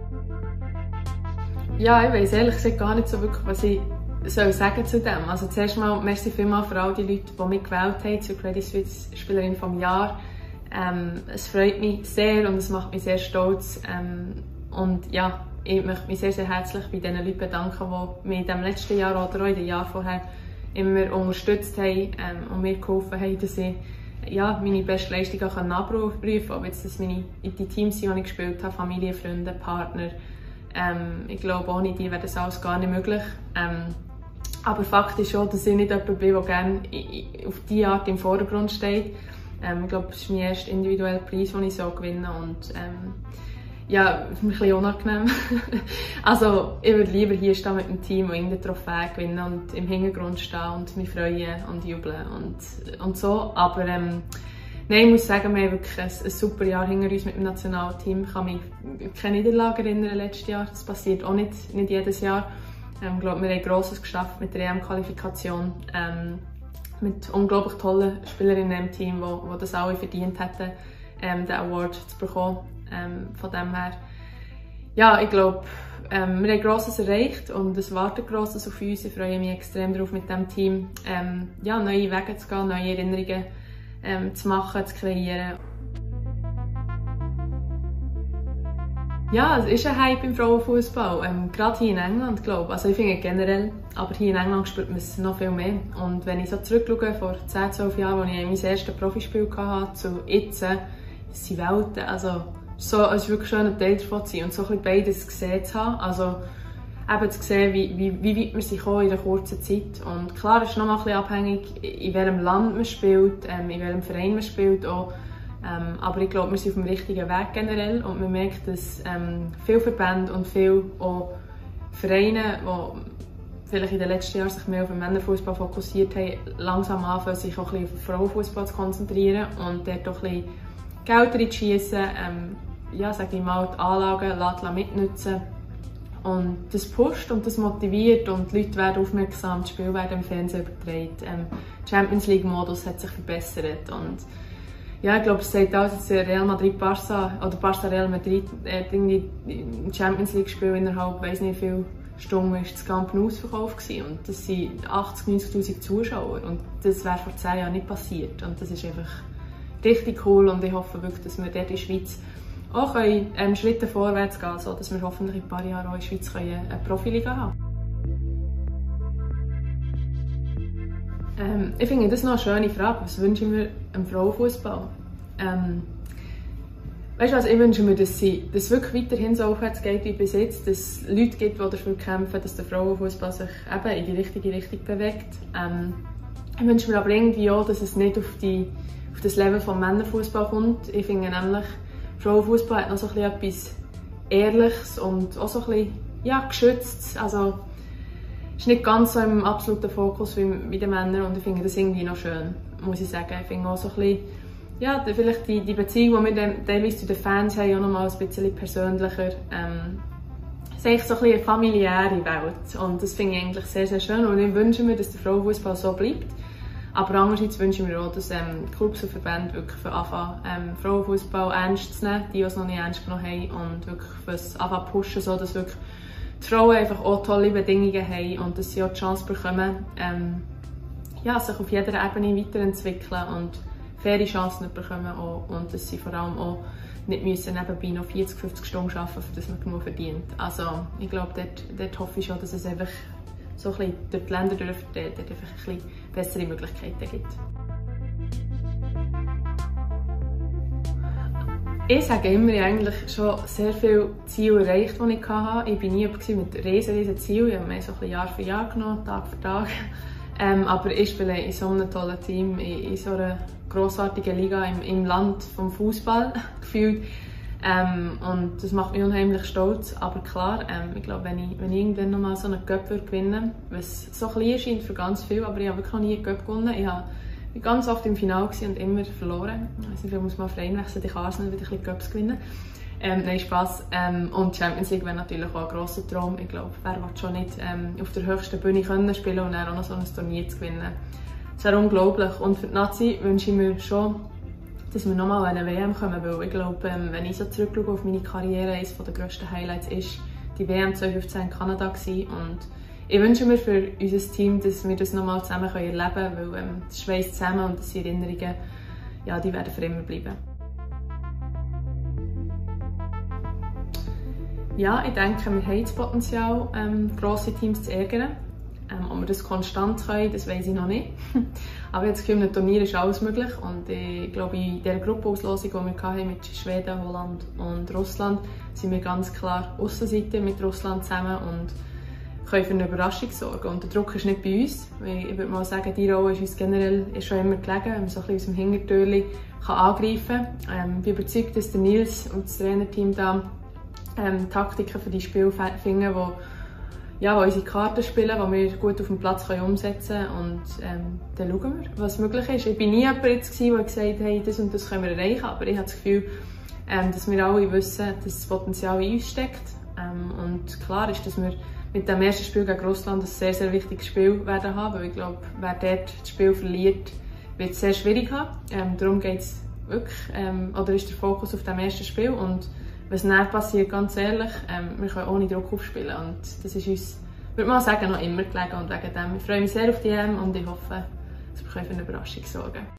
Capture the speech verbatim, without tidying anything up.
Ja, ich weiss ehrlich gesagt gar nicht so wirklich, was ich soll sagen zu dem. Also zuerst mal, merci vielmals für all die Leute, die mich gewählt haben zur Credit Suisse Spielerin vom Jahr. Ähm, es freut mich sehr und es macht mich sehr stolz. Ähm, und ja, ich möchte mich sehr, sehr herzlich bei den Leuten bedanken, die mich in dem letzten Jahr oder auch in den Jahren vorher immer unterstützt haben ähm, und mir geholfen haben, dass ich ja, meine beste Leistung auch abrufen kann. Ob jetzt das meine, die Teams sind, die ich gespielt habe, Familie, Freunde, Partner. Ähm, ich glaube, ohne die wäre das alles gar nicht möglich. Ähm, aber Fakt ist schon, dass ich nicht jemand bin, der gerne auf diese Art im Vordergrund steht. Ähm, ich glaube, das ist mein erster individueller Preis, den ich so gewinne. Und, ähm, ja, für mich ein bisschen unangenehm. Also, ich würde lieber hier stehen mit dem Team und irgendeine Trophäe gewinnen und im Hintergrund stehen und mich freuen und jubeln und, und so. Aber ähm, nein, ich muss sagen, wir haben wirklich ein, ein super Jahr hinter uns mit dem Nationalteam. Ich kann mich an keine Niederlage erinnern letztes Jahr. Das passiert auch nicht, nicht jedes Jahr. Ähm, ich glaube, wir haben Grosses geschafft mit der E M-Qualifikation. Ähm, mit unglaublich tollen Spielerinnen im Team, die, die das alle verdient hätten, ähm, den Award zu bekommen. Ähm, von dem her, ja, ich glaube, ähm, wir haben Grosses erreicht und es wartet Grosses auf uns. Ich freue mich extrem darauf, mit diesem Team ähm, ja, neue Wege zu gehen, neue Erinnerungen ähm, zu machen, zu kreieren. Ja, es ist ein Hype im Frauenfußball, ähm, gerade hier in England, glaube ich. Also ich finde generell, aber hier in England spürt man es noch viel mehr. Und wenn ich so zurückschaue, vor zehn, zwölf Jahren, als ich mein erstes Profispiel hatte, zu jetzt, das sind Welten. Also, so, es ist wirklich schön, ein Teil davon zu sein und so ein bisschen beides gesehen zu haben. Also, eben zu sehen, wie, wie, wie weit wir sind in einer kurzen Zeit. Und klar, es ist noch mal ein bisschen abhängig, in welchem Land man spielt, ähm, in welchem Verein man spielt auch. Ähm, aber ich glaube, wir sind auf dem richtigen Weg generell und man merkt, dass ähm, viele Verbände und viele auch Vereine, die vielleicht in den letzten Jahren sich mehr auf den Männerfußball fokussiert haben, langsam anfangen, sich auch ein bisschen auf den Frauenfußball zu konzentrieren und dort auch ein bisschen Geld reinzuschiessen, ähm, ja, sage ich mal, die Anlagen mitnutzen. Und das pusht und das motiviert und die Leute werden aufmerksam, das Spiel wird im Fernsehen übertragen. Ähm, der Champions League-Modus hat sich verbessert. Und ja, ich glaube, es sagt alles, dass Real Madrid-Barca oder Barca-Real Madrid äh, irgendwie im Champions League-Spiel innerhalb, weiss nicht wie viele Stunden, ist das Camp Nou ausverkauft gewesen. Und das sind achtzig, neunzigtausend Zuschauer. Und das wäre vor zehn Jahren nicht passiert. Und das ist einfach richtig cool und ich hoffe wirklich, dass wir dort in der Schweiz auch können, ähm, Schritte vorwärts gehen können, sodass wir hoffentlich in ein paar Jahren auch in der Schweiz können, eine Profiliga haben. Ähm, ich finde das noch eine schöne Frage. Was wünsche ich mir im Frauenfußball? Ähm, weißt du was, ich wünsche mir, dass es wirklich weiterhin so aufwärts geht wie bis jetzt, dass es Leute gibt, die dafür kämpfen, dass der Frauenfußball sich eben in die richtige Richtung bewegt. Ähm, ich wünsche mir aber irgendwie auch, dass es nicht auf, die, auf das Level des Männerfußball kommt. Ich finde nämlich, Frauenfußball hat noch so ein bisschen etwas Ehrliches und auch so ein bisschen ja, geschützt. Also, ist nicht ganz so im absoluten Fokus wie bei den Männern und ich finde das irgendwie noch schön, muss ich sagen. Ich finde auch so ein bisschen, ja, vielleicht die, die Beziehung, die wir teilweise zu den Fans haben, auch noch mal ein bisschen persönlicher. Ähm, es ist eigentlich so ein bisschen eine familiäre Welt und das finde ich eigentlich sehr, sehr schön und ich wünsche mir, dass der Frauenfußball so bleibt. Aber andererseits wünsche ich mir auch, dass ähm, die Clubs und Verbände wirklich von Anfang ähm, Frauenfußball ernst zu nehmen, die es noch nicht ernst genommen haben und wirklich fürs Anfang pushen, so dass wirklich die Frauen einfach auch tolle Bedingungen haben und dass sie auch die Chance bekommen, ähm, ja, sich auf jeder Ebene weiterentwickeln und faire Chancen bekommen auch, und dass sie vor allem auch nicht müssen nebenbei noch vierzig, fünfzig Stunden arbeiten, für das man genug verdient. Also ich glaube, dort, dort hoffe ich schon, dass es einfach so ein bisschen durch die Länder durchverteilt, einfach ein bisschen bessere Möglichkeiten gibt. Ich sage immer, ich habe eigentlich schon sehr viele Ziele erreicht, die ich hatte. Ich war nie jemand mit riesen, riesen Zielen. Ich habe mir so ein bisschen Jahr für Jahr genommen, Tag für Tag. Ähm, aber ich spiele in so einem tollen Team, in, in so einer grossartigen Liga im, im Land vom Fußball gefühlt. Ähm, und das macht mich unheimlich stolz. Aber klar, ähm, ich glaube, wenn ich, wenn ich irgendwann noch mal so einen Cup gewinnen würde, was so klein erscheint für ganz viel, aber ich habe wirklich noch nie einen Cup gewonnen. Ich war ganz oft im Finale und immer verloren. Ich weiß nicht, ich muss mal Verein wechseln, ich kann Arsenal wieder ein bisschen Cups gewinnen. Ähm, nein, Spass. Ähm, und die Champions League wäre natürlich auch ein grosser Traum. Ich glaube, wer will schon nicht ähm, auf der höchsten Bühne können spielen und dann auch noch so ein Turnier zu gewinnen. Das wäre unglaublich. Und für die Nazi wünsche ich mir schon, dass wir nochmal an eine W M kommen, weil ich glaube, ähm, wenn ich so zurückschaue auf meine Karriere, eines der grössten Highlights ist die W M zwanzig fünfzehn in Kanada gewesen. Und ich wünsche mir für unser Team, dass wir das nochmal zusammen erleben können, weil ähm, das schweißt zusammen und das sind Erinnerungen, ja, die werden für immer bleiben. Ja, ich denke, wir haben das Potenzial, ähm, grosse Teams zu ärgern. Ähm, ob wir das konstant können, das weiss ich noch nicht. Aber jetzt im Turnier ist alles möglich und ich glaube, in der Gruppenauslosung, die wir hatten mit Schweden, Holland und Russland, sind wir ganz klar Aussenseiter mit Russland zusammen und können für eine Überraschung sorgen. Und der Druck ist nicht bei uns. Ich würde mal sagen, die Rolle ist uns generell ist schon immer gelegen, wenn man so ein bisschen aus dem Hintertürchen angreifen kann. Ähm, ich bin überzeugt, dass der Nils und das Trainerteam da ähm, Taktiken für die Spiele finden, die ja, wo unsere Karten spielen, die wir gut auf dem Platz können umsetzen können. Und ähm, dann schauen wir, was möglich ist. Ich war nie jemand, der gesagt hat, hey, das und das können wir erreichen. Aber ich habe das Gefühl, ähm, dass wir alle wissen, dass das Potenzial in uns steckt. Ähm, und klar ist, dass wir mit dem ersten Spiel gegen Russland ein sehr, sehr wichtiges Spiel werden haben. Weil ich glaube, wer dort das Spiel verliert, wird es sehr schwierig haben. Ähm, darum geht es wirklich, ähm, oder ist der Fokus auf dem ersten Spiel. Und was dann passiert, ganz ehrlich, ähm, wir können ohne Druck aufspielen und das ist uns, würde man sagen, noch immer gelegen und wegen dem. Ich freue mich sehr auf die E M und ich hoffe, dass wir für eine Überraschung sorgen können.